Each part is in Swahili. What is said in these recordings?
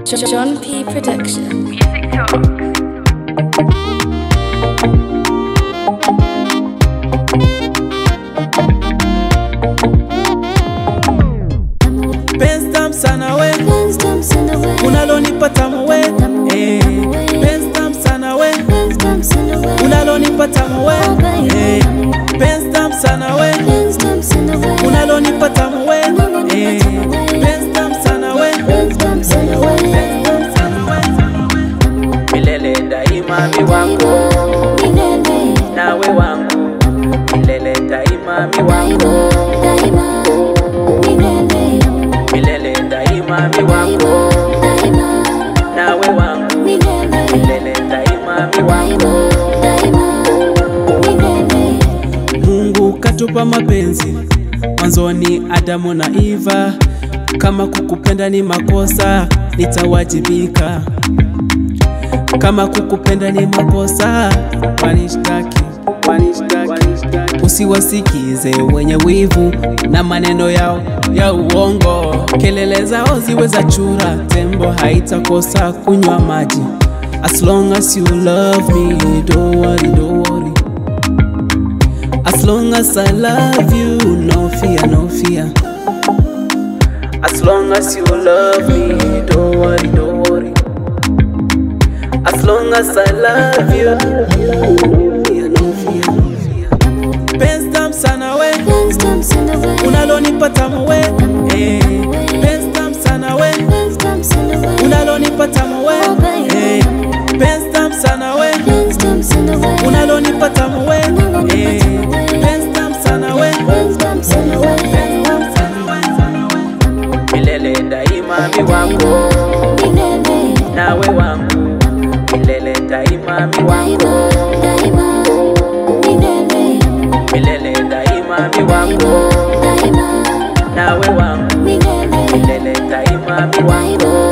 John P. Production. Music Talk. Penzi tamu sana we, unalonipa tamu we, penzi tamu sana we, unalonipa tamu we, penzi tamu sana we, unalonipa tamu we, penzi tamu sana we, milele daima mi wako, nawe wangu, milele daima mi wako, milele daima mi wako, nawe wangu, milele daima mi wako. Mungu katupa mapenzi, mwanzoni Adamu na Evah. Kama kukupenda ni makosa, nitawajibika. Kama kukupenda ni makosa, wanishitaki. Usiwazikize wenye wivu na maneno yao ya uongo. Kelele zao ziwe za chura, tembo haitakosa kunywa maji. As long as you love me, don't worry, don't worry. As long as I love you, no fear, no fear. As long as you love me, don't worry, don't worry. As long as I love you, no fear, no fear, no fear. Penzi tamu sana we, unalonipa tamu we, penzi tamu sana we, unalonipa tamu we, penzi tamu sana we, unalonipa tamu we, penzi tamu sana we, milele daima mi wako, nawe wangu, milele daima mi wako, milele daima mi wako, nawe wangu, milele daima mi wako.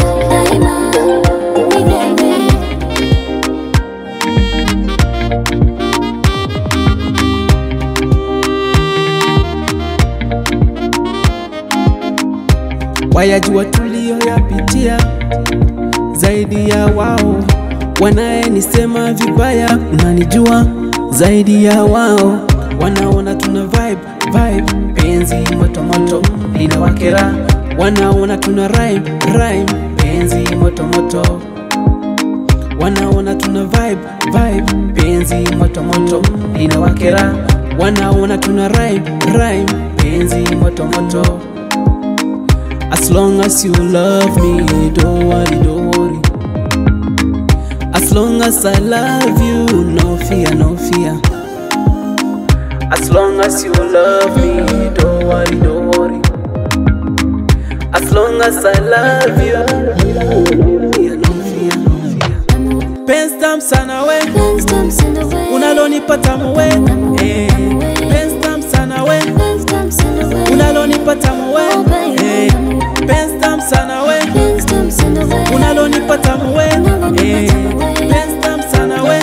Wayajua tulio yapitia zaidi ya wao, wanayenisema vibaya unanijua zaidi ya wao. Wanaona tuna vibe, penzi moto moto linawakera. Wanaona tuna rhyme, penzi moto moto. Wanaona tuna vibe, penzi moto moto linawakera. Wanaona tuna rhyme, penzi moto moto. As long as you love me, don't worry, don't worry. As long as I love you, no fear, no fear. As long as you love me, don't worry, don't worry. As long as I love you, no fear, no fear, no fear. Penzi tamu sana we, unalonipa tamu we, penzi tamu sana we, unalonipa tamu we, penzi tamu sana we, unalonipa tamu we, penzi tamu sana we,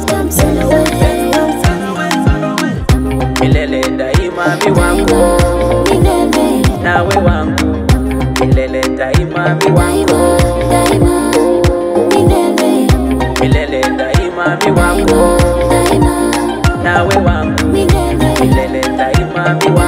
milele daima mi wako, nawe wangu, milele daima mi wako, milele daima mi wako, nawe wangu, milele daima mi wako.